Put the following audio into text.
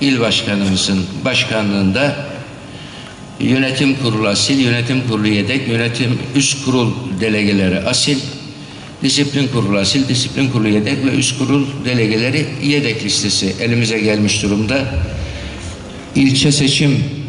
il başkanımızın başkanlığında yönetim kurulu asil, yönetim kurulu yedek, yönetim üst kurul delegeleri asil, disiplin kurulu asil, disiplin kurulu yedek ve üst kurul delegeleri yedek listesi elimize gelmiş durumda. İlçe seçim